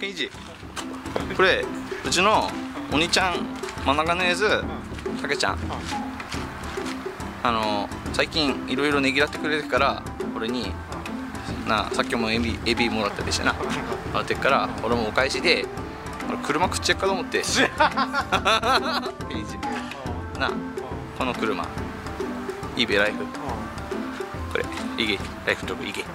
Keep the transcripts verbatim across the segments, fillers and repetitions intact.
ケイジこれうちのお兄ちゃん真ん中のやつたけちゃんあの最近いろいろねぎらってくれてから俺になさっきもエビエビもらったりしてなもらってっから俺もお返しで俺車食っちゃうかと思ってケイジなこの車イーベライフこれいけライフのとこいけこ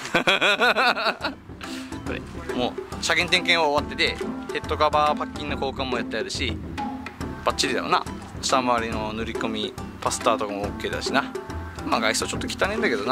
れもう車検点検は終わっててヘッドカバーパッキンの交換もやってあるしバッチリだよな。下回りの塗り込みパスターとかも OK だしな。まあ外装ちょっと汚いんだけどな。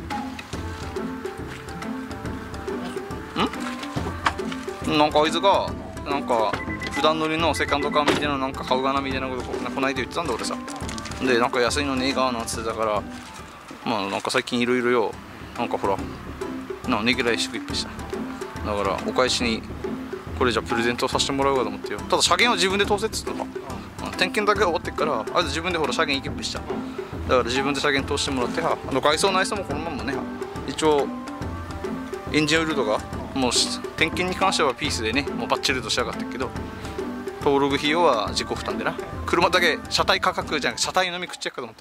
んなんかあいつがなんか普段乗りのセカンドカーみたいななんか買うがなみたいなことこの間言ってたんだ俺さ。でなんか安いのねえがなんつってたからまあなんか最近いろいろよなんかほらなねぎらいしてくれてしただからお返しにこれじゃプレゼントさせてもらうかと思ってよ。ただ車検は自分で通せっつったのか点検だけ終わってっからあいつ自分でほら車検行けっぺしただから自分で車検通してもらってはあの外装内装もこのままね一応エンジンオイルとかもう点検に関してはピースでねもうバッチリと仕上がってるけど登録費用は自己負担でな。車だけ車体価格じゃなく車体のみ食っちゃうかと思って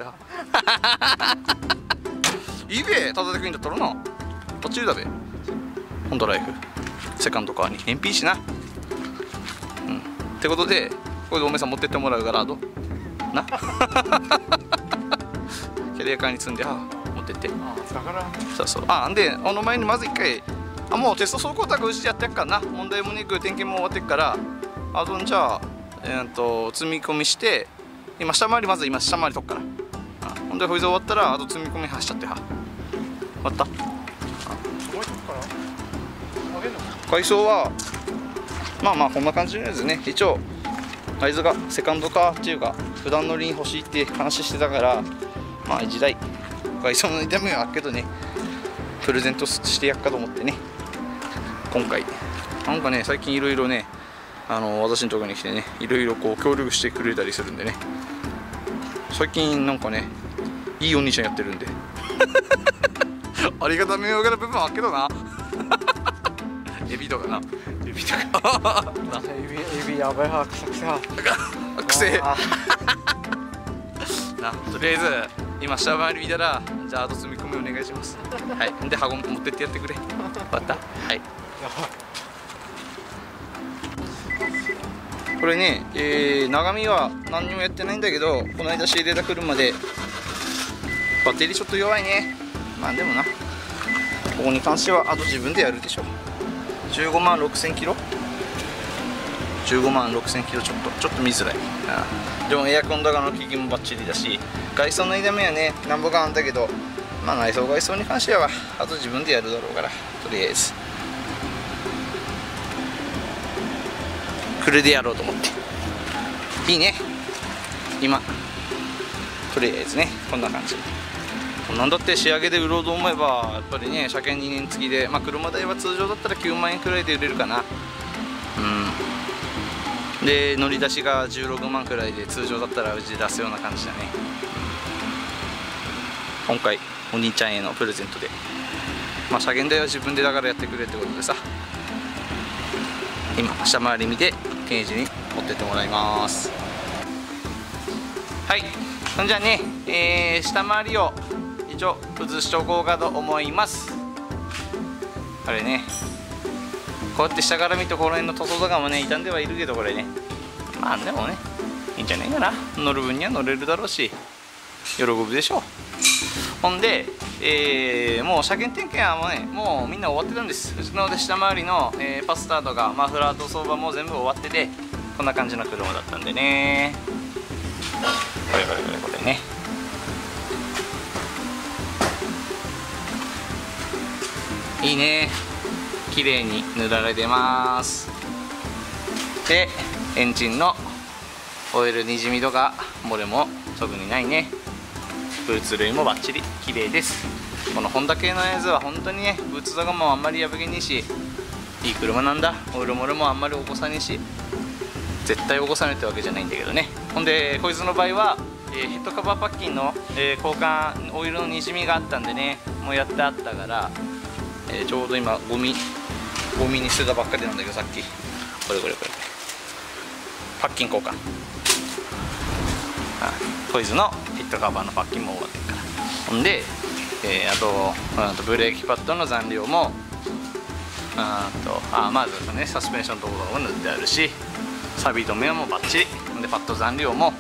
はいいべただでくいんだったらなバッチリだべホンダライフセカンドカーに燃費いいしな。うんってことでこれでおめさん持ってってもらうからどうなキャリアカーに積んでは持ってってそうそうあんであの前にまず一回あもうテスト走行タグうちでやってやっからな問題もねく点検も終わってっからあとじゃあえー、と積み込みして今下回りまず今下回りとっからあほんでほいで終わったらあと積み込み走っちゃっては終わった外装はまあまあこんな感じのやつね。一応あいつがセカンドカーっていうか普段乗りに欲しいって話してたからまあ一台外装の痛みはあるけどねプレゼントしてやっかと思ってね今回なんかね最近いろいろねあの私のところに来てねいろいろこう協力してくれたりするんでね最近なんかねいいお兄ちゃんやってるんでありがたみようがな部分はあるけどなエビとかなエビとかエビエビやばいはくさくさくせえなとりあえず今下回り見たらじゃああと積み込みお願いしますはいで箱持ってってやってくれ終わったはいこれね、えー、長見は何にもやってないんだけどこの間仕入れた車でバッテリーちょっと弱いね。まあでもなここに関してはあと自分でやるでしょ。じゅうごまんろくせんキロじゅうごまんろくせんキロちょっとちょっと見づらいああでもエアコンだかの機器もバッチリだし外装の痛みはねなんぼかあんだけどまあ内装外装に関してはあと自分でやるだろうからとりあえずこれでやろうと思っていいね今とりあえずねこんな感じなんだって仕上げで売ろうと思えばやっぱりね車検にねん付きでまあ車代は通常だったらきゅうまんえんくらいで売れるかなうんで乗り出しがじゅうろくまんくらいで通常だったらうちで出すような感じだね。今回お兄ちゃんへのプレゼントでまあ車検代は自分でだからやってくれってことでさ今下回り見てケージに持ってってもらいます。はいそんじゃあね、えー、下回りを一応崩しとこうかと思います。あれねこうやって下から見てこの辺の塗装とかもね傷んではいるけどこれねまあでもねいいんじゃないかな。乗る分には乗れるだろうし喜ぶでしょう。ほんで、えー、もう車検点検はもうねもうみんな終わってたんです。うちの下回りの、えー、パスターとかマフラー塗装はもう全部終わっててこんな感じの車だったんでねこれこれこれこれねいいね綺麗に塗られてます。でエンジンのオイルにじみとか漏れも特にないね。ブーツ類もバッチリ綺麗です。このホンダ系のやつは本当にねブーツとかもあんまり破けねえしいい車なんだ。オイル漏れもあんまり起こさねえし絶対起こさないってわけじゃないんだけどね。ほんでこいつの場合は、えー、ヘッドカバーパッキンの、えー、交換オイルのにじみがあったんでねもうやってあったから、えー、ちょうど今ゴミゴミに捨てたばっかりなんだけど、さっきこれこれこれパッキン交換、あトイズのヒットカバーのパッキンも終わってるから。ほんで、えー、あとあとブレーキパッドの残量もあとあまずねサスペンションのところも塗ってあるし、サビ止めはもうバッチリで、パッド残量も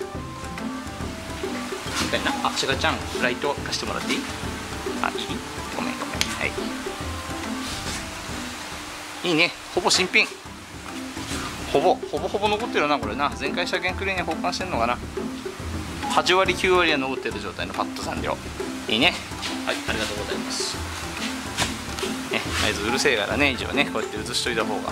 みたいな。あ、しがちゃんライト貸してもらっていい？あ、いい？ごめんごめん。はい、いいね、ほぼ新品、ほぼほぼほぼ残ってるなこれな。前回車検クレーンに交換してんのかな。はちわりきゅうわりは残ってる状態のパッド残量、いいね。はい、ありがとうございます。ね、あいつうるせえからね、一応ねこうやって映しといた方が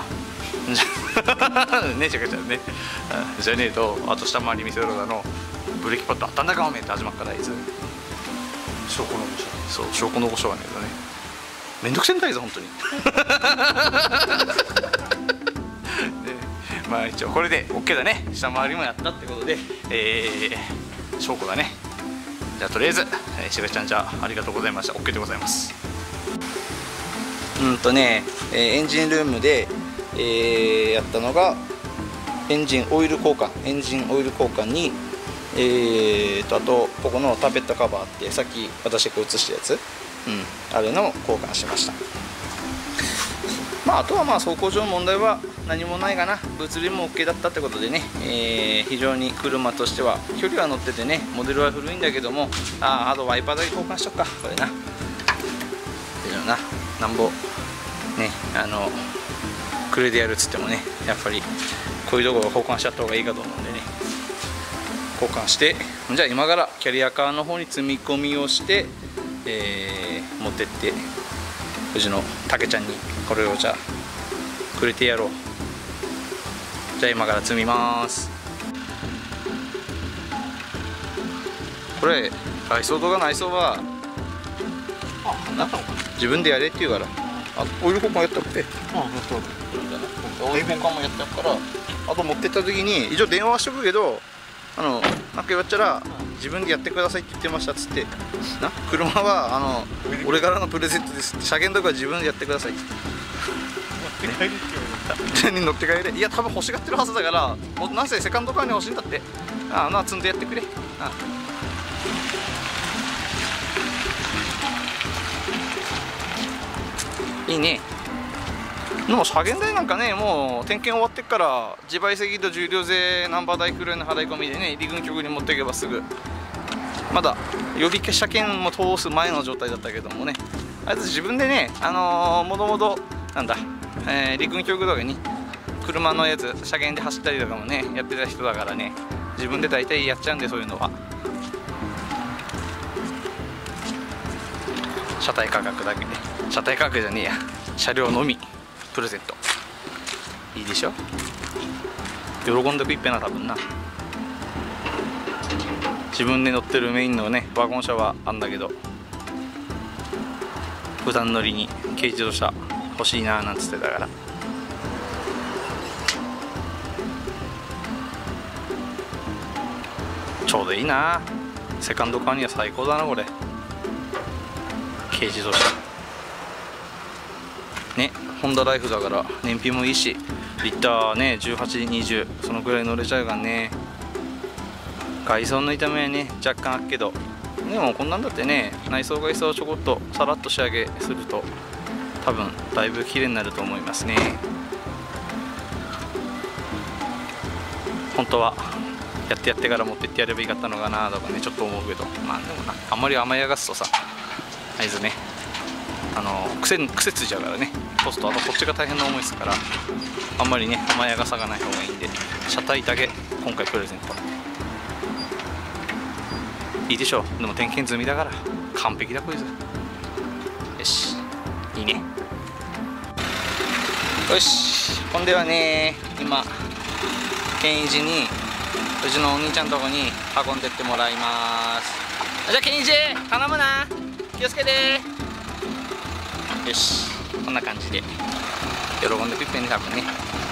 ね、ちゃかちゃんね、じゃねえとあと下回り見せろだの、ブレーキパッドあったんだかおめえって始まっから、あいつ証拠の誤射。 そう、証拠の誤射はねえだね、めんどくせえんだいぞ本当にね、まあ一応これで OK だね。下回りもやったってことで、えー、証拠だね。じゃあとりあえず、えー、しがちゃんじゃあありがとうございました。 OK でございます。うんとね、えー、エンジンルームで、えー、やったのがエンジンオイル交換、エンジンオイル交換に、えーとあとここのタペットカバーってさっき私が写したやつ、うん、あれの交換しました。まああとはまあ走行上の問題は何もないかな。物流も OK だったってことでね、えー、非常に車としては距離は乗っててね、モデルは古いんだけども、ああとワイパーだけ交換しとくかこれな。っていうのな、なんぼね、あのクレでやるっつってもね、やっぱりこういうところ交換しちゃった方がいいかと思うんでね、交換して、じゃあ今からキャリアカーの方に積み込みをして、えー、持ってってうちのたけちゃんにこれをじゃあくれてやろう。じゃあ今から積みます。これ外装とか内装はな自分でやれって言うから、あオイル交換やったって、 あ、やった。 オイル交換もやったから、あと持ってった時に一応電話はしとくけど、あのなんか言わっちゃら自分でやってくださいって言ってましたっつって、な車はあの俺からのプレゼントですって、車検とかは自分でやってくださいって持って帰りって言われた。に乗って帰れ、いや多分欲しがってるはずだから、もうなんせセカンドカーに欲しいんだって、ああな積んでやってくれ。ああいいね。もう車検代なんかね、もう点検終わってっから自賠責と重量税ナンバー代くらいの払い込みでね、陸軍局に持っていけばすぐ、まだ予備車検も通す前の状態だったけどもね、あいつ自分でね、あのー、もともとなんだ、えー、陸軍局とかに車のやつ車検で走ったりとかもねやってた人だからね、自分で大体やっちゃうんで、そういうのは車体価格だけで、車体価格じゃねえや、車両のみプレゼント、いいでしょ。喜んでくいっぺな多分な。自分で乗ってるメインのねワゴン車はあんだけど、普段乗りに軽自動車欲しいなーなんつってたから、ちょうどいいな。セカンドカーには最高だなこれ、軽自動車ね。ホンダライフだから燃費もいいし、リッターねじゅうはち、にじゅうそのぐらい乗れちゃうからね。外装の痛みはね若干あるけど、でもこんなんだってね、内装外装をちょこっとさらっと仕上げすると多分だいぶ綺麗になると思いますね。本当はやってやってから持ってってやればいいかったのかなとかねちょっと思うけど、まあでもな、あんまり甘やがすとさ、あいつねあの癖癖ついちゃうからね、そうするとあとこっちが大変な思いですから、あんまりね甘やがさがない方がいいんで、車体だけ今回プレゼントいいでしょう。でも点検済みだから完璧だこいつ。よしいいね。よしほんではね、今健一にうちのお兄ちゃんのとこに運んでってもらいます。じゃあ健一頼むな、気をつけて。よしこんな感じで喜んでくいっぺんね多分ね。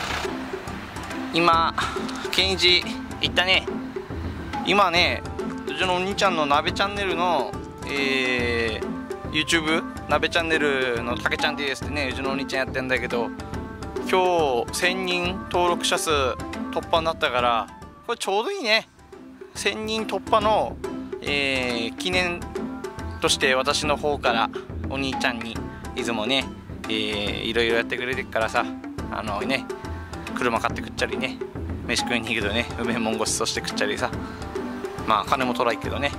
今健一行ったね。今ねうちのお兄ちゃんの鍋チャンネルの、えー、YouTube 鍋チャンネルのたけちゃんですってね、うちのお兄ちゃんやってんだけど、 今日せんにん登録者数突破になったから、これちょうどいいね。せんにん突破の、えー、記念として私の方からお兄ちゃんにいつもね、えー、いろいろやってくれてるからさ、あのね、車買って食っちゃりね、飯食いに行くとね、うめえもんごちそうして食っちゃりさ、まあ金も取らいけどね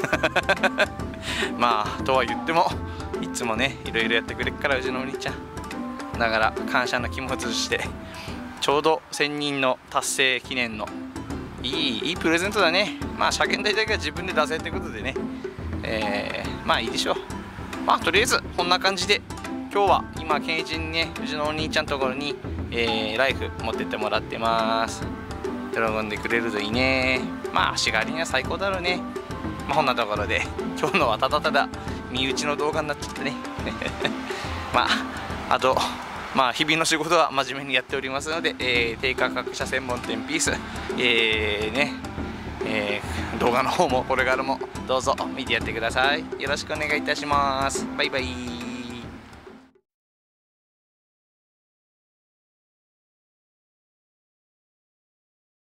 まあとは言ってもいつもねいろいろやってくれっから、うちのお兄ちゃんだから感謝の気持ちとして、ちょうどせんにんの達成記念のいいいいプレゼントだね。まあ車検代だけは自分で出せってことでね、えー、まあいいでしょう。まあとりあえずこんな感じで今日は今健一にね、うちのお兄ちゃんのところに、えー、ライフ持ってってもらってます。喜んでくれるといいね。まあ足軽には最高だろうね。まあこんなところで今日のはただただ身内の動画になっちゃってねまああとまあ日々の仕事は真面目にやっておりますので、えー、低価格車専門店ピース、えー、ね、えー、動画の方もこれからもどうぞ見てやってください。よろしくお願いいたします。バイバイ。